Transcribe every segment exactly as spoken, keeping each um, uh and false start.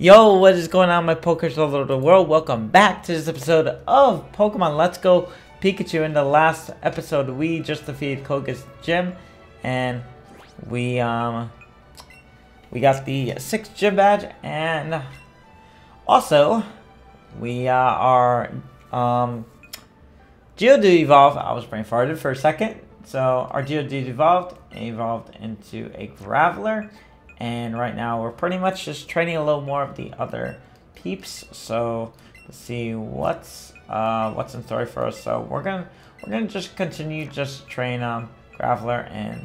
Yo, what is going on, my pokers all over the world? Welcome back to this episode of Pokemon Let's Go Pikachu. In the last episode, we just defeated Koga's gym, and we um we got the sixth gym badge, and also we uh, are um Geodude evolved. I was brain farted for a second, so our Geodude evolved and evolved into a Graveler. And right now we're pretty much just training a little more of the other peeps. So let's see what's uh, what's in store for us. So we're gonna we're gonna just continue just train um Graveler and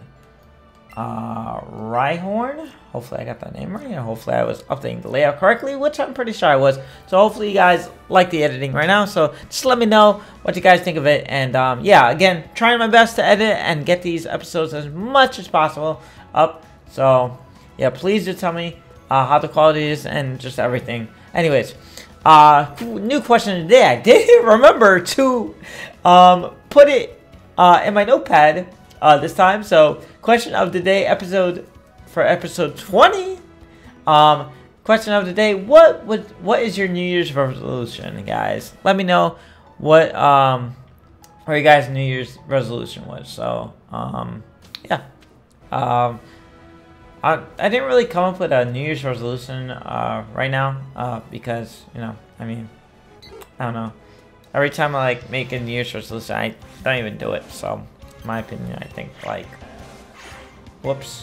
uh, Rhyhorn. Hopefully I got that name right, and hopefully I was updating the layout correctly, which I'm pretty sure I was. So hopefully you guys like the editing right now. So just let me know what you guys think of it. And um, yeah, again, trying my best to edit and get these episodes as much as possible up. So yeah, please do tell me uh, how the quality is and just everything. Anyways, uh, new question today. I did remember to um, put it uh, in my notepad uh, this time. So, question of the day, episode for episode twenty. Um, question of the day: What would what is your New Year's resolution, guys? Let me know what um, what your guys' New Year's resolution was. So, um, yeah. Um, I, I didn't really come up with a New Year's resolution uh, right now uh, because, you know, I mean, I don't know. Every time I, like, make a New Year's resolution, I don't even do it. So, in my opinion, I think, like, whoops.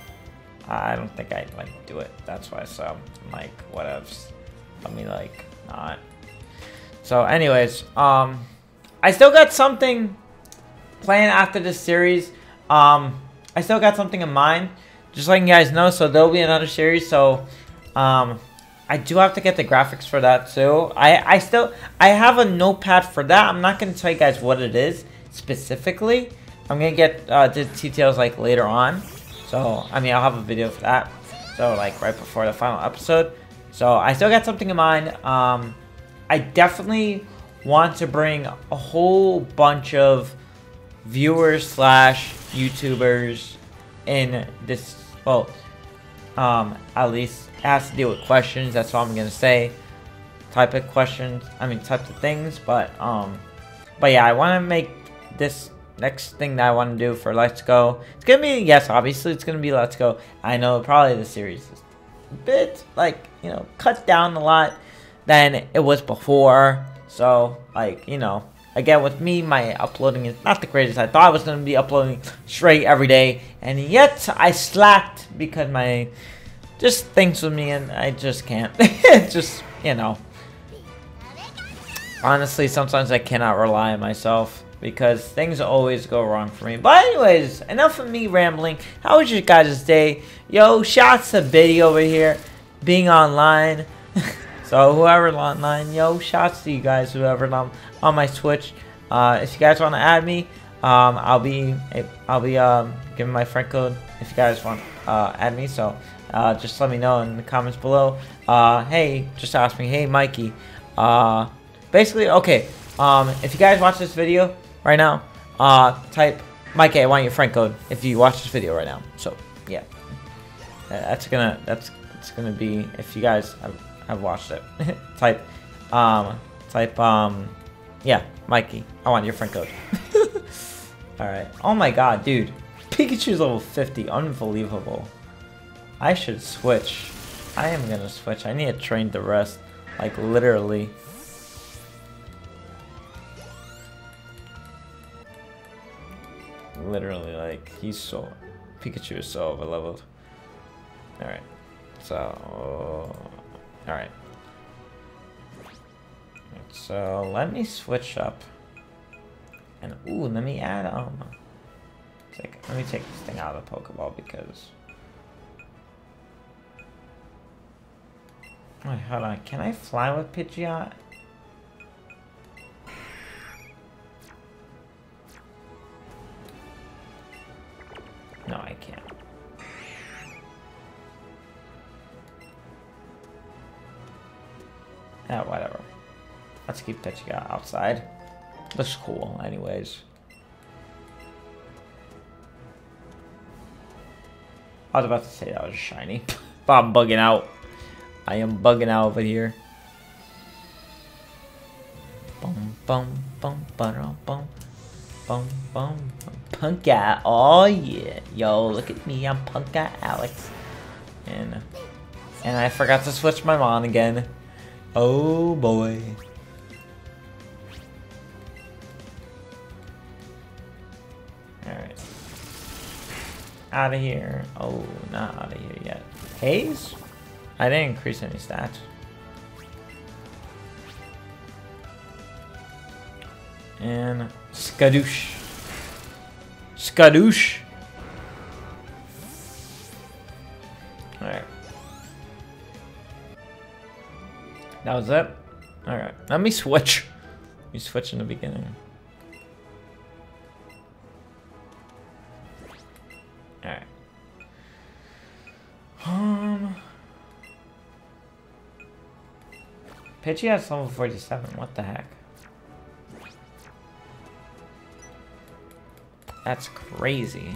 I don't think I'd, like, do it. That's why, so, I'm like, whatevs. Let me, like, not. So, anyways, um, I still got something planned after this series. Um, I still got something in mind. Just letting you guys know, so there'll be another series. So, um, I do have to get the graphics for that too. I I still I have a notepad for that. I'm not gonna tell you guys what it is specifically. I'm gonna get uh, the details like later on. So I mean, I'll have a video for that. So like right before the final episode. So I still got something in mind. Um, I definitely want to bring a whole bunch of viewers slash YouTubers in this. Well, um, at least it has to deal with questions. That's all I'm gonna say. Type of questions. I mean, types of things. But um, but yeah, I want to make this next thing that I want to do for Let's Go. It's gonna be, yes, obviously it's gonna be Let's Go. I know probably the series is a bit like, you know, cut down a lot than it was before. So like, you know. Again, with me, my uploading is not the greatest. I thought I was going to be uploading straight every day, and yet I slacked because my just things with me, and I just can't. Just, you know. Honestly, sometimes I cannot rely on myself because things always go wrong for me. But anyways, enough of me rambling. How was your guys' day? Yo, shouts to Biddy over here being online. So whoever's online, yo, shouts to you guys, whoever's on, on my Twitch. Uh, if you guys want to add me, um, I'll be I'll be um, giving my friend code if you guys want uh, add me. So uh, just let me know in the comments below. Uh, hey, just ask me, hey Mikey. Uh, basically, okay. Um, if you guys watch this video right now, uh, type Mikey, I want your friend code if you watch this video right now. So yeah, that's gonna that's that's gonna be if you guys. Have, I've watched it. type, um, type, um, yeah, Mikey. I want your friend code. All right. Oh my God, dude, Pikachu's level fifty. Unbelievable. I should switch. I am gonna switch. I need to train the rest, like literally. Literally, like he's so. Pikachu is so overleveled. All right. So. Alright. So let me switch up. And ooh, let me add um take, let me take this thing out of the Pokeball because wait, hold on. Can I fly with Pidgeot? No, I can't. Yeah, whatever. Let's keep Pidgeot outside. Looks cool, anyways. I was about to say that was shiny, but I'm bugging out. I am bugging out over here. Bum bum bum bum bum bum bum punk out. Oh yeah, yo, look at me, I'm punk out Alex. And and I forgot to switch my mon again. Oh boy. Alright. Out of here. Oh, not out of here yet. Haze? I didn't increase any stats. And skadoosh. Skadoosh. Alright. That was it? Alright. Let me switch. Let me switch in the beginning. Alright. Um Pidgey has level forty-seven, what the heck? That's crazy.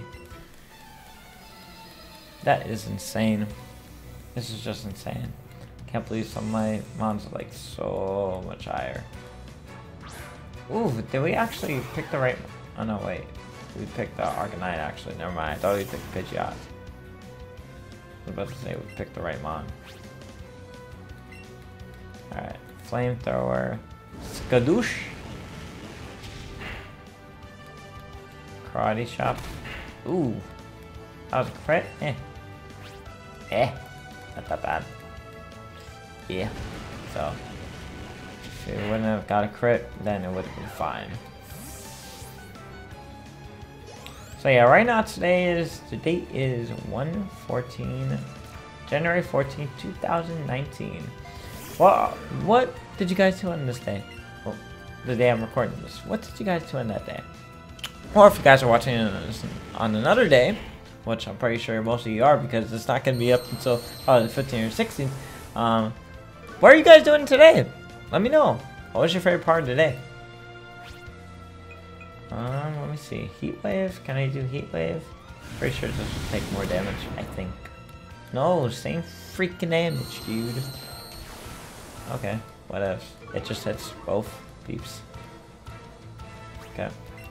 That is insane. This is just insane. Can't believe some of my mons are like so much higher. Ooh, did we actually pick the right... Oh no, wait. We picked the Arcanine actually. Never mind. I thought we picked Pidgeot. I was about to say we picked the right mon. Alright. Flamethrower. Skadoosh. Karate chop. Ooh. That was a crit? Eh. Eh. Not that bad. Yeah. So. If it wouldn't have got a crit, then it would have been fine. So yeah, right now today is, the date is one fourteen, January fourteenth, two thousand nineteen. Well, what did you guys do on this day? Well, the day I'm recording this. What did you guys do on that day? Or if you guys are watching it on another day, which I'm pretty sure most of you are because it's not going to be up until probably the fifteenth or sixteenth. Um, what are you guys doing today? Let me know. What was your favorite part of the day? Um, let me see. Heat wave? Can I do heat wave? Pretty sure this will take more damage, I think. No, same freaking damage, dude. Okay, whatever. It just hits both peeps. Okay.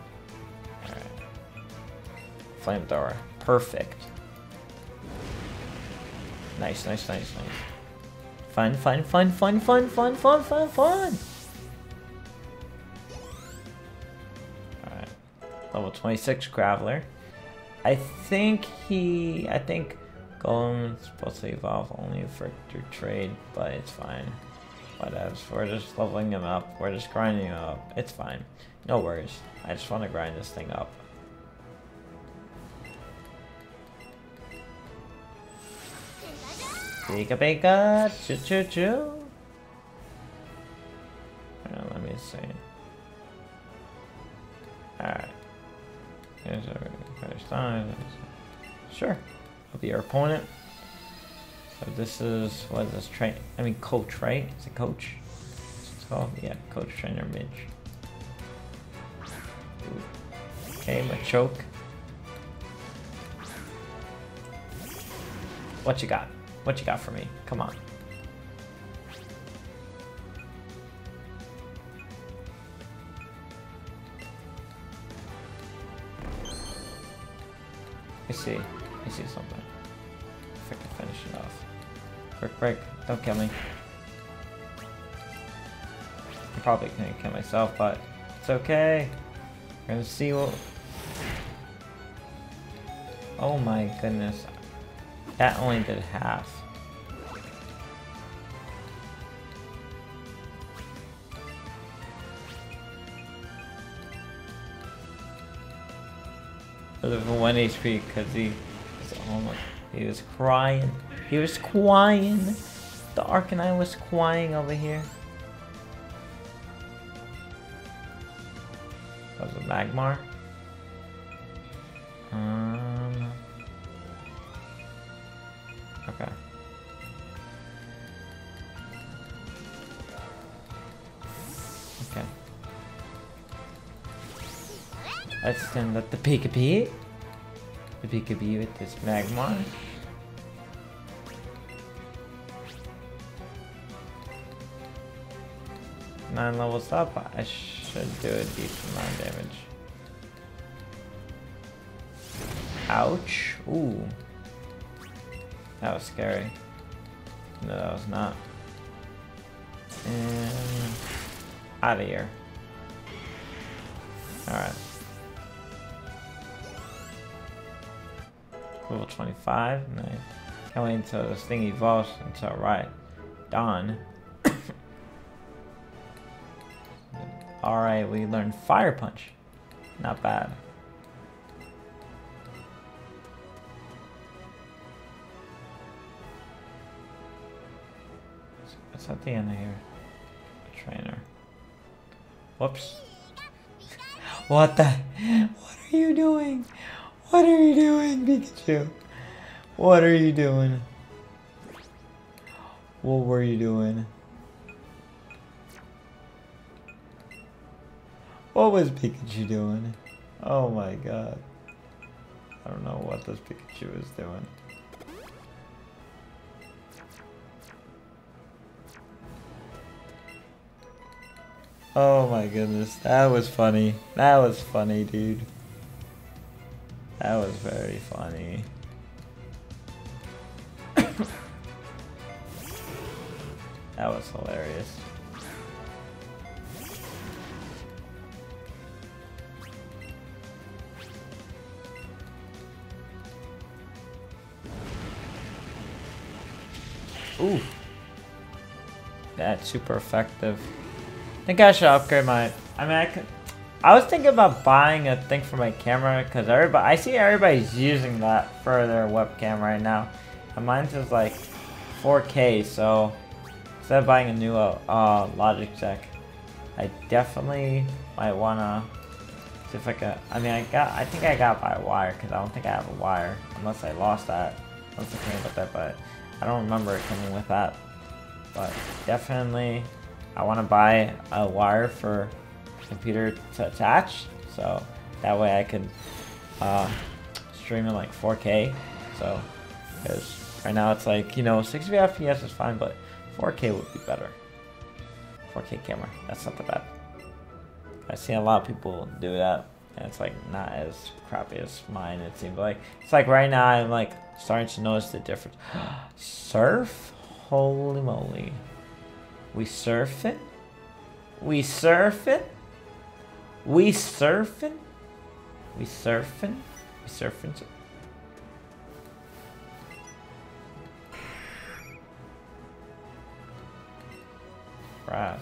Alright. Flamethrower. Perfect. Nice, nice, nice, nice. Fun, fun, fun, fun, fun, fun, fun, fun, fun! Alright. Level twenty-six Graveler. I think he... I think Golem's supposed to evolve only for through trade, but it's fine. Whatever. We're just leveling him up. We're just grinding him up. It's fine. No worries. I just want to grind this thing up. Pika Pika, choo choo choo. Right, let me see. Alright. Here's our first time. Sure. I'll be your opponent. So this is, what is this, train? I mean coach, right? Is it coach? It's called? Yeah, coach, trainer, midge. Okay, my choke. What you got? What you got for me? Come on. I see. I see something. If I can finish it off. Quick break. Don't kill me. I'm probably gonna kill myself, but it's okay. We're gonna see what... Oh my goodness. That only did half. It was one H P because he was almost, he was crying. He was crying. The Arcanine was crying over here. That was a Magmar. Um. Okay. Okay. Let's send up the Pikachu. The Pikachu with this Magmar. nine levels up, I should do a decent amount of damage. Ouch. Ooh. That was scary. No, that was not. And out of here. Alright. Level twenty-five. Nice. Can't wait until this thing evolves until right. Dawn. Alright, we learned Fire Punch. Not bad. What's at the end of here? Trainer. Whoops. What the? What are you doing? What are you doing, Pikachu? What are you doing? What were you doing? What was Pikachu doing? Oh my god. I don't know what this Pikachu is doing. Oh my goodness, that was funny. That was funny, dude. That was very funny. That was hilarious. Ooh. That's super effective. I think I should upgrade my... I mean, I could... I was thinking about buying a thing for my camera because everybody... I see everybody's using that for their webcam right now. And mine's is like four K, so... Instead of buying a new uh, uh, Logitech, I definitely might wanna see if I can... I mean, I got... I think I got by wire because I don't think I have a wire. Unless I lost that. I was thinking about that, but I don't remember it coming with that. But definitely... I want to buy a wire for computer to attach, so that way I can uh, stream in like four K. So, because right now it's like, you know, sixty F P S is fine, but four K would be better. four K camera, that's not that bad. I've seen a lot of people do that, and it's like not as crappy as mine. It seems like it's like right now I'm like starting to notice the difference. Surf, holy moly. We surfing? We surfing? We surfing? We surfing? We surfing? Grass.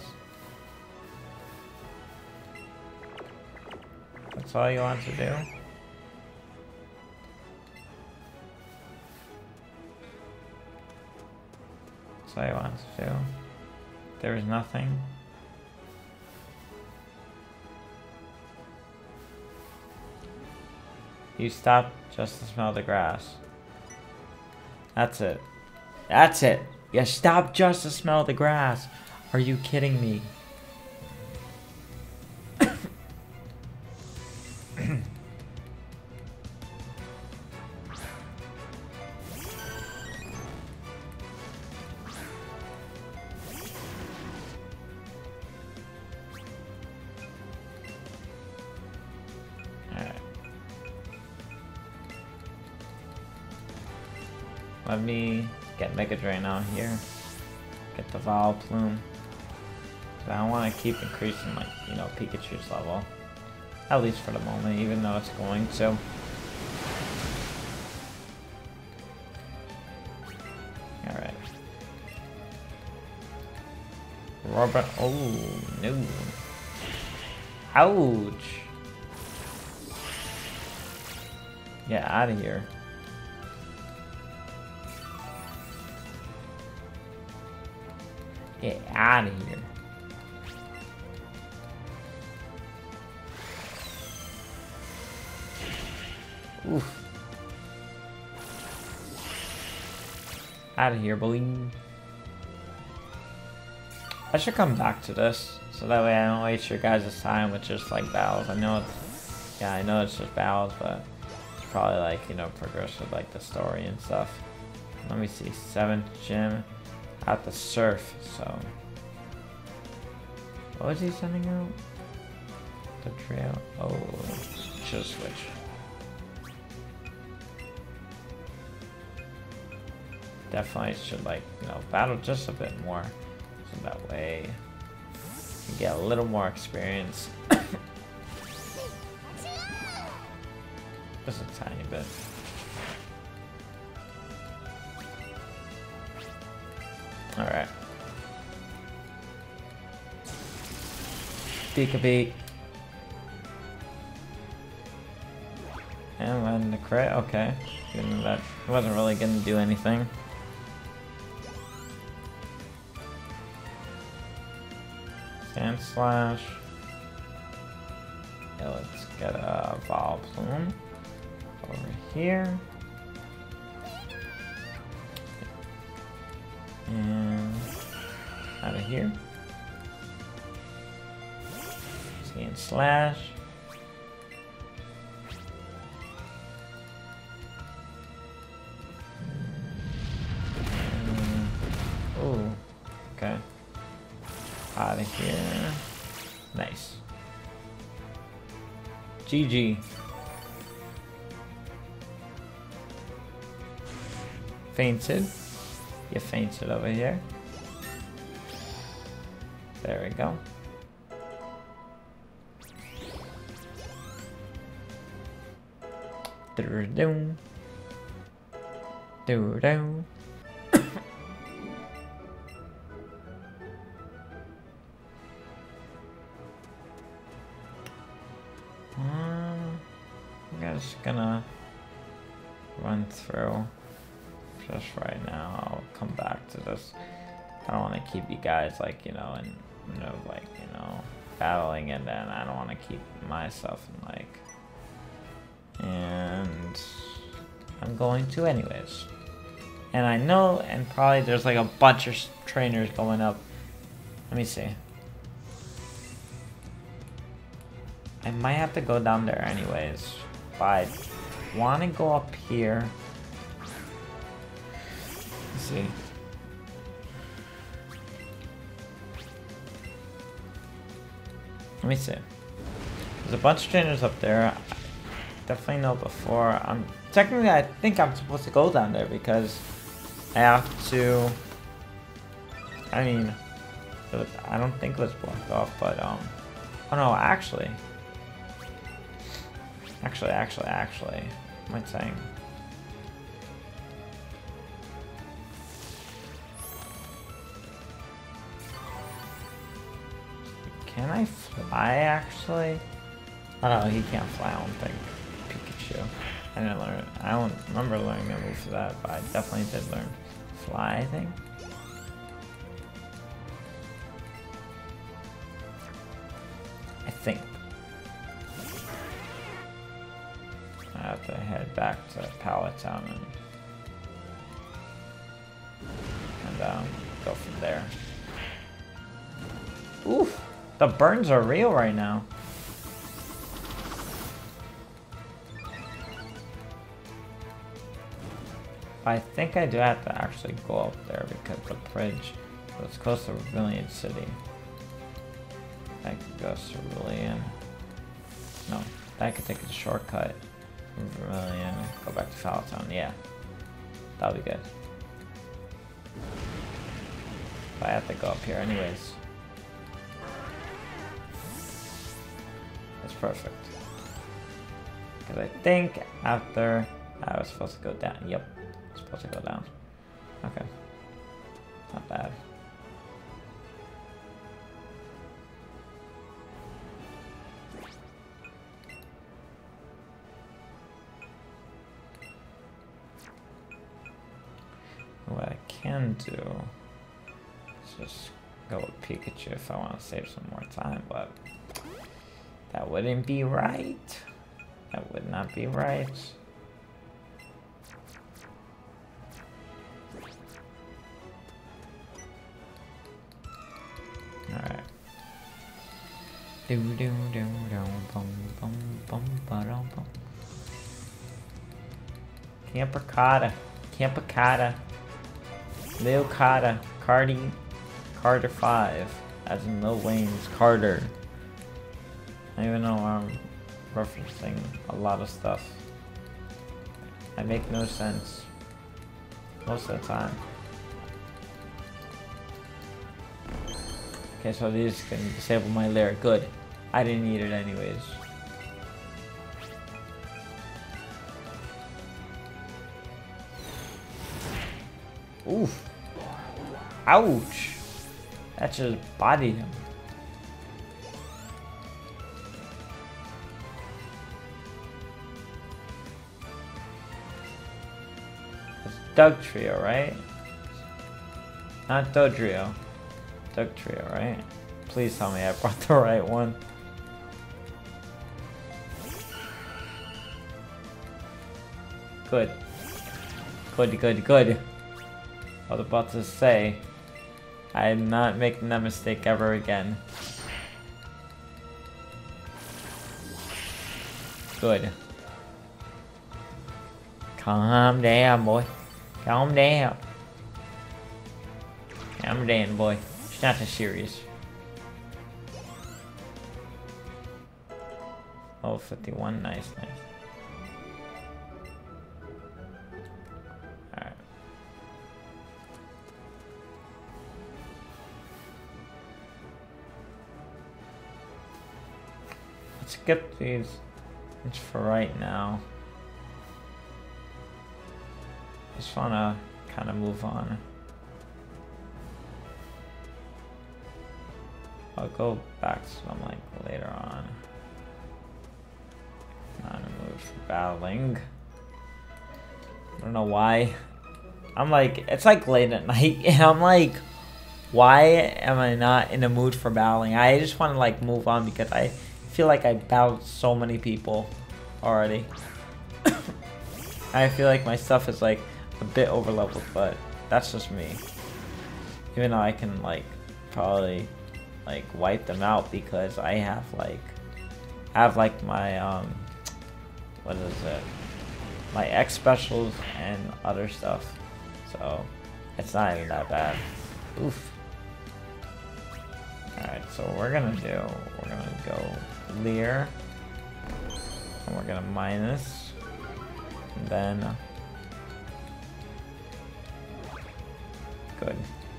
That's all you want to do? That's all you want to do? There's nothing. You stop just to smell the grass. That's it. That's it. You stop just to smell the grass. Are you kidding me? Let me get Mega Drain out here. Get the Vile Plume. I don't want to keep increasing, like, you know, Pikachu's level. At least for the moment, even though it's going to. Alright. Robert. Oh, no. Ouch. Get out of here. Get out of here. Oof. Out of here, boy. I should come back to this, so that way I don't waste your guys' time with just like battles. I know it's, yeah, I know it's just battles, but it's probably like, you know, progress with like the story and stuff. Let me see, seventh gym. At the surf, so What was he sending out? The trail. Oh, should switch. Definitely should, like, you know, battle just a bit more. So that way you get a little more experience. Just a tiny bit. Alright. Peek a peek. And then the crit, okay. Even that wasn't really gonna do anything. Sand slash. Yeah, let's get a Vol Plume over here. And out of here. Sand slash. Oh, okay. Out of here. Nice. G G. Fainted. You fainted over here. There we go. Do-do. Do-do. I'm just gonna run through just right now. I'll come back to this. I don't want to keep you guys, like, you know, and you know, like, you know, battling, and then I don't want to keep myself in, like, and I'm going to anyways. And I know, and probably there's like a bunch of trainers going up. Let me see. I might have to go down there anyways. But I want to go up here. Let's see. Let me see. There's a bunch of trainers up there. I definitely know before. I'm technically, I think I'm supposed to go down there because I have to. I mean, it was, I don't think it was blocked off, but um. Oh no, actually. Actually, actually, actually, what am I saying? Can I fly, actually? Oh no, he can't fly, I don't think. Pikachu. I didn't learn it. I don't remember learning a move for that, but I definitely did learn fly, I think. I think. I have to head back to Pallet Town and, and um, go from there. Oof, the burns are real right now. I think I do have to actually go up there because the bridge was close to Vermilion City. I could go to Cerulean. No, I could take a shortcut. Vermilion, go back to Pallet Town, yeah. That'll be good. But I have to go up here anyways. That's perfect. Because I think after I was supposed to go down. Yep, I was supposed to go down. Okay. Not bad. What I can do is just go with Pikachu if I want to save some more time, but that wouldn't be right. That would not be right. Alright. Do do do do bum bum bum ba dum bum. Campicata. Campicata. Lil Carter, Cardi, Carter five. as in Lil Wayne's Carter. I don't even know why I'm referencing a lot of stuff. I make no sense most of the time. Okay, so these can disable my lyric. Good. I didn't need it anyways. Oof. Ouch. That just bodied him. It's Doug Trio, right? Not Dodrio. Doug Trio, right? Please tell me I brought the right one. Good. Good, good, good. I was about to say, I am not making that mistake ever again. Good. Calm down, boy. Calm down. Calm down, boy. It's not that serious. Oh, fifty-one. Nice, nice. Alright. Let's skip these just for right now. Just wanna kind of move on. I'll go back to some like later on. Not in the mood for battling. I don't know why. I'm like, it's like late at night, and I'm like, why am I not in the mood for battling? I just want to like move on because I feel like I battled so many people already. I feel like my stuff is like a bit over leveled, but that's just me. Even though I can like probably like wipe them out because I have like I have like my um what is it? My X specials and other stuff. So it's not even that bad. Oof. Alright, so we're gonna do we're gonna go Leer. And we're gonna minus. And then good.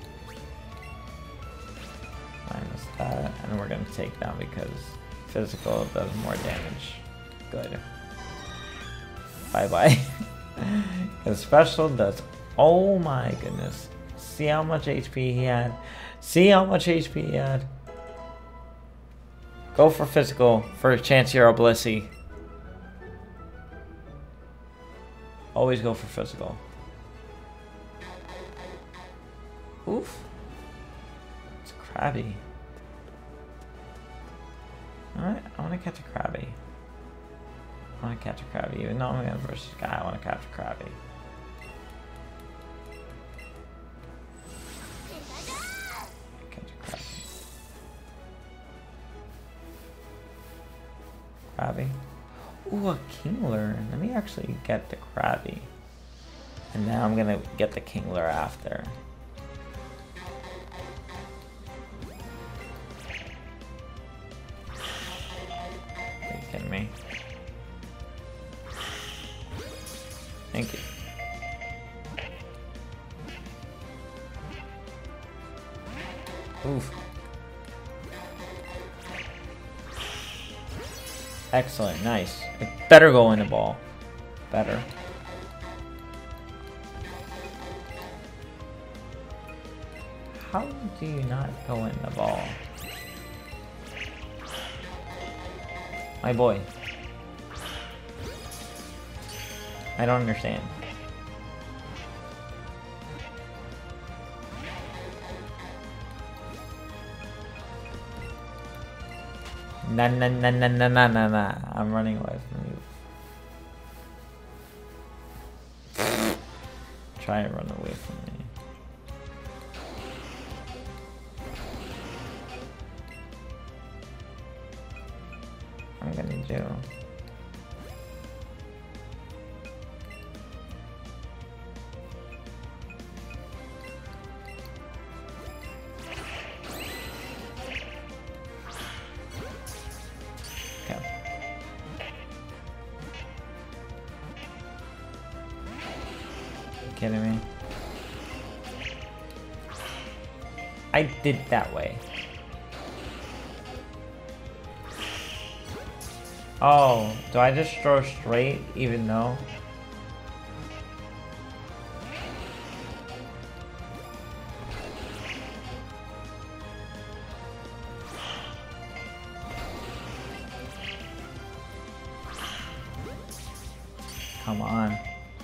Minus that, and we're gonna take down because physical does more damage. Good. Bye bye. Because special does. Oh my goodness. See how much H P he had. See how much H P he had. Go for physical for a chance here, Blissey. Always go for physical. Oof. It's Krabby. Alright, I want to catch a Krabby. I want to catch a Krabby. Even though I'm going versus guy, I want to catch a Krabby. Catch a Krabby. Krabby. Ooh, a Kingler. Let me actually get the Krabby. And now I'm going to get the Kingler after. Are you kidding me? Thank you. Oof. Excellent, nice. It better go in the ball. Better. How do you not go in the ball? My boy. I don't understand. Nah, nah, nah, nah, nah, nah, nah, nah. I'm running away from you. Try and run away from me. I'm gonna do. kidding me? I did that way. Oh, do I just throw straight even though? Come on.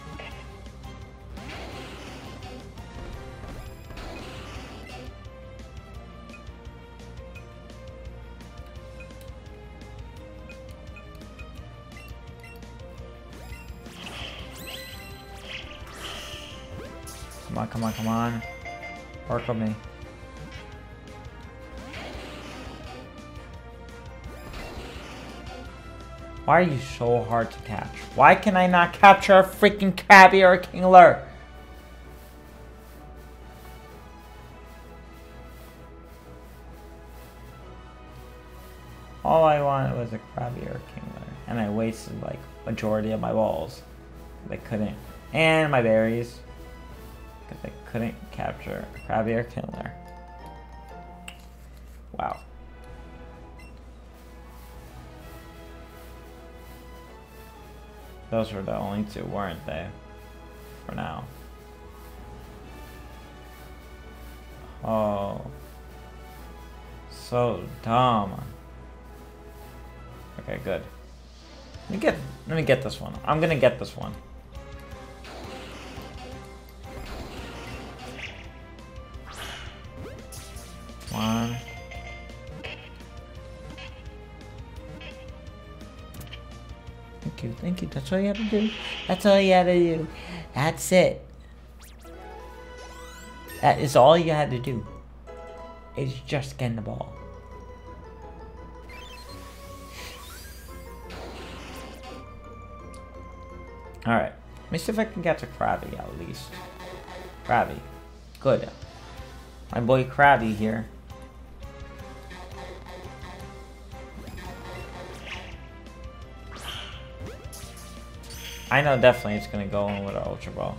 Come on, come on, come on. Work with me. Why are you so hard to catch? Why can I not capture a freaking Krabby or a Kingler? All I wanted was a Krabby or a Kingler. And I wasted like majority of my balls. I couldn't. And my berries. Because I couldn't capture a Krabby or Kingler. Wow. Those were the only two, weren't they? For now. Oh. So dumb. Okay, good. Let me get let me get this one. I'm gonna get this one. Come on. Thank you, thank you. That's all you had to do. That's all you had to do. That's it. That is all you had to do. Is just getting the ball. Alright. Let me see if I can get to Krabby at least. Krabby. Good. My boy Krabby here. I know definitely it's gonna go in with an Ultra Ball.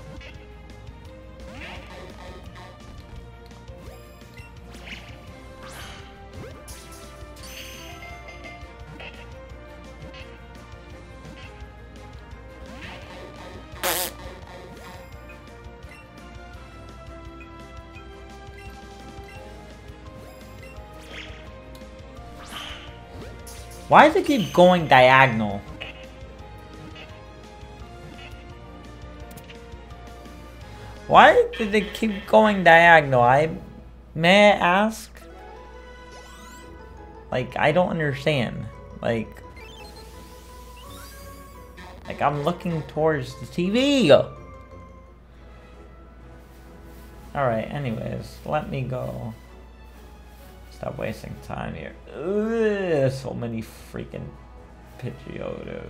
Why does it keep going diagonal? Why did they keep going diagonal? I may I ask? Like, I don't understand. Like, like I'm looking towards the T V. Alright, anyways, let me go. Stop wasting time here. Ugh, so many freaking Pidgeotos.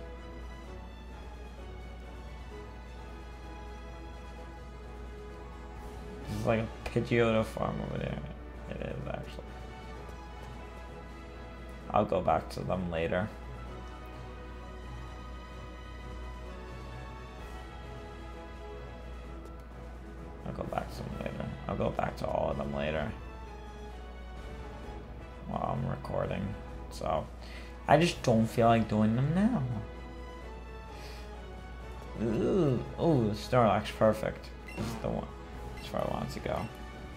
This is like a Pidgeotto farm over there. It is actually. I'll go back to them later. I'll go back to them later. I'll go back to all of them later. While I'm recording. So, I just don't feel like doing them now. Ooh, ooh, Snorlax, perfect. This is the one. That's where I want to go.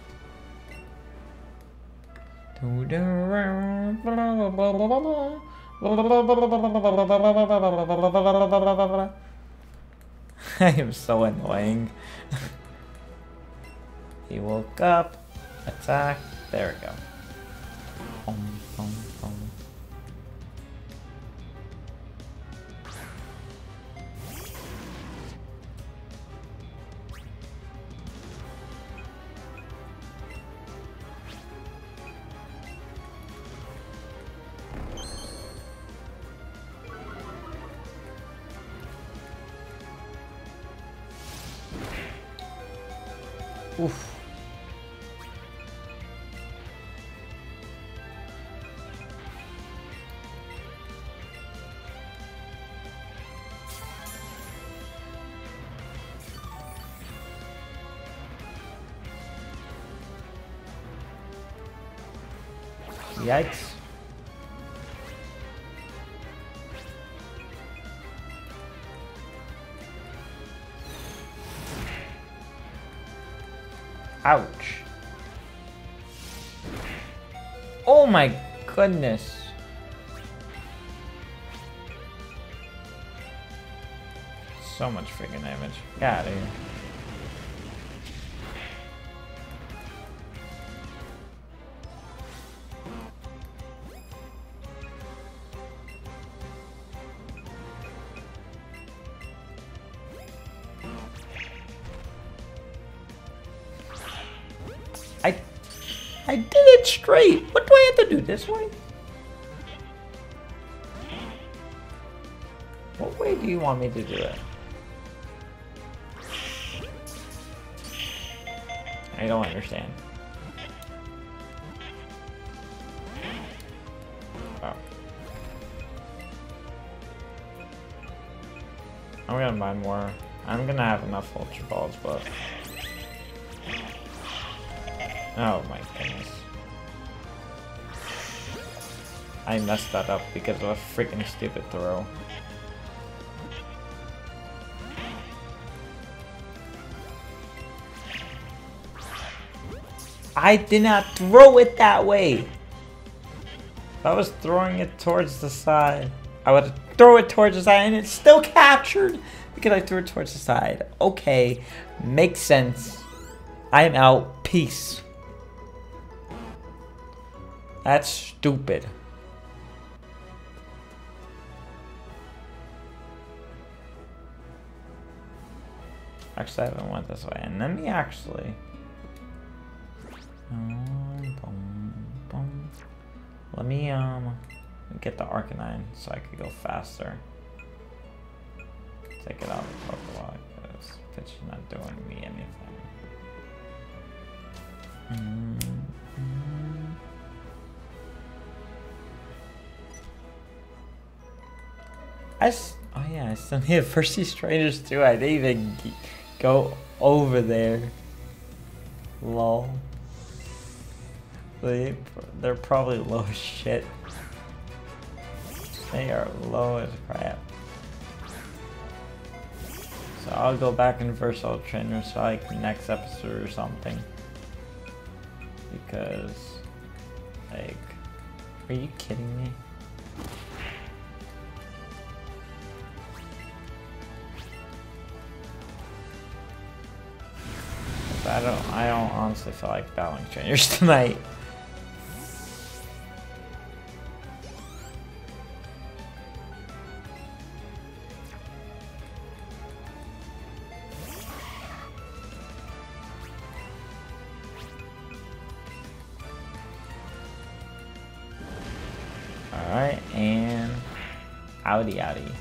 I am so annoying. He woke up. Attack. There we go. Boom, boom, boom. Oof. Yikes. Ouch. Oh my goodness. So much freaking damage. Get out of here. I I did it straight. What do I have to do? This way? What way do you want me to do it? I don't understand. Oh. I'm gonna buy more. I'm gonna have enough Ultra Balls, but... Oh my goodness. I messed that up because of a freaking stupid throw. I did not throw it that way. If I was throwing it towards the side, I would throw it towards the side and it's still captured because I threw it towards the side. Okay, makes sense. I'm out. Peace. That's stupid. Actually, I don't want this way. And let me actually... Um, boom, boom. Let me um get the Arcanine so I could go faster. Take it out of the Pokeball because it's not doing me anything. Mm-hmm. I s oh yeah, I still need First See Strangers too. I didn't even go over there. Lol. They, they're probably low as shit. They are low as crap. So I'll go back in Versatile Trainer so like next episode or something. Because, like, are you kidding me? I don't, I don't honestly feel like battling trainers tonight. Alright, and outie outie.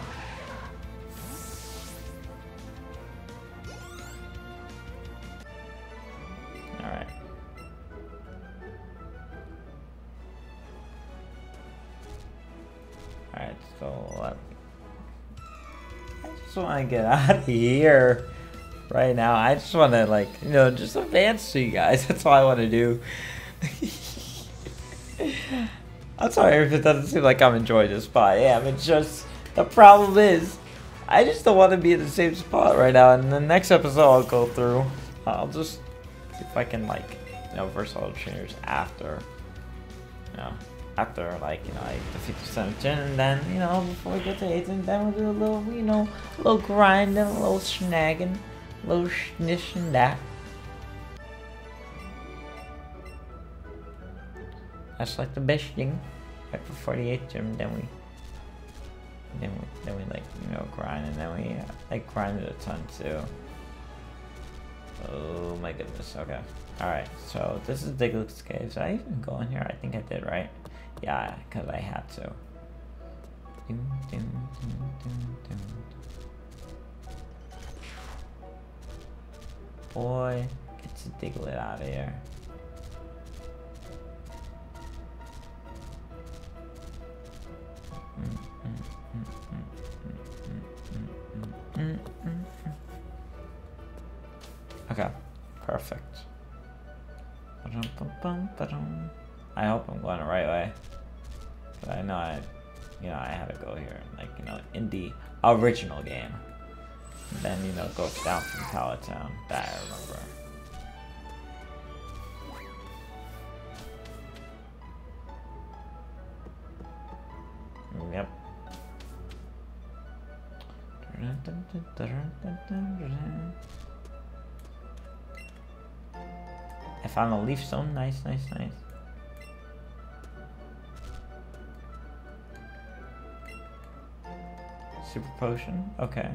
Alright. Alright, so let me... I just want to get out of here right now. I just want to, like, you know, just advance to you guys. That's all I want to do. I'm sorry if it doesn't seem like I'm enjoying this spot. I am. It's just, the problem is, I just don't want to be in the same spot right now. And the next episode I'll go through, I'll just see if I can, like, you know, Versatile Trainers after, you know, after, like, you know, like the fifty percent gen. And then, you know, before we get to eighteen, then we'll do a little, you know, a little grinding, a little snagging, a little schnish and that. That's like the best thing. Like for forty-eight gym, then we, then we, then we like, you know, grind, and then we uh, like grinded a ton too. Oh my goodness. Okay. All right. So this is Diglett's Cave. Did I even go in here? I think I did, right? Yeah, because I had to. Dun, dun, dun, dun, dun. Boy, get the Diglett out of here. Okay, perfect. I hope I'm going the right way. But I know I, you know, I had to go here, like, you know, in the original game. And then, you know, it goes down from Palatown. That I remember. Yep. I found a leaf stone. Nice, nice, nice. Super potion. Okay.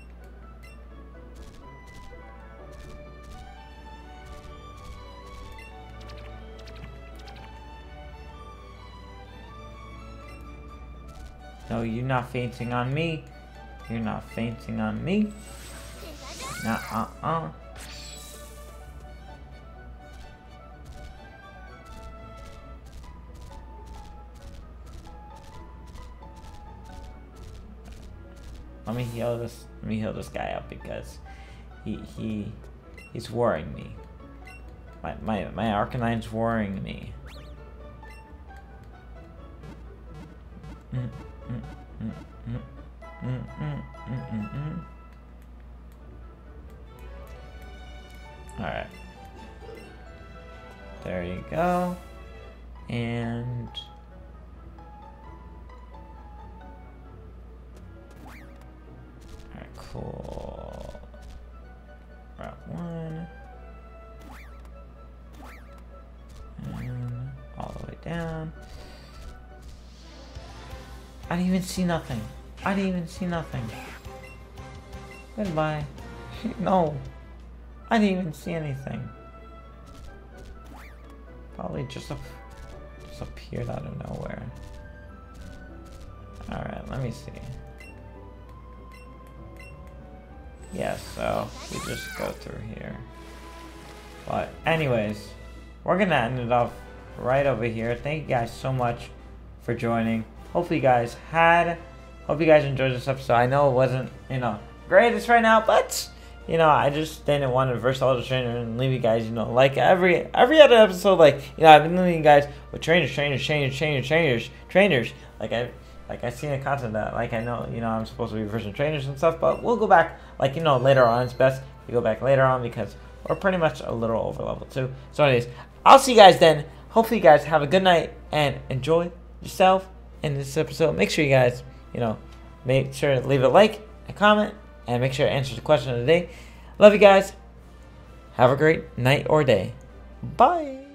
No, you're not fainting on me. You're not fainting on me. Nah, uh-uh. Let me heal this. Let me heal this guy up because he he he's worrying me. My my my Arcanine's worrying me. Mm, mm, mm, mm, mm, mm, mm, mm, mm. All right. There you go. And cool. Route one. And all the way down. I didn't even see nothing. I didn't even see nothing. Goodbye. No. I didn't even see anything. Probably just, up, just appeared out of nowhere. Alright, let me see. Yeah, so we just go through here. But anyways, we're gonna end it off right over here. Thank you guys so much for joining. Hopefully you guys had, hope you guys enjoyed this episode. I know it wasn't, you know, greatest right now, but you know, I just didn't want to versatile the trainer and leave you guys, you know, like every every other episode, like, you know, I've been leaving you guys with trainers, trainers, trainers, trainers, trainers, trainers. Like I like I've seen the content that, like, I know, you know, I'm supposed to be version trainers and stuff, but we'll go back, like, you know, later on. It's best we go back later on because we're pretty much a little over level too. So anyways, I'll see you guys then. Hopefully you guys have a good night and enjoy yourself in this episode. Make sure you guys, you know, make sure to leave a like, a comment, and make sure to answer the question of the day. Love you guys. Have a great night or day. Bye.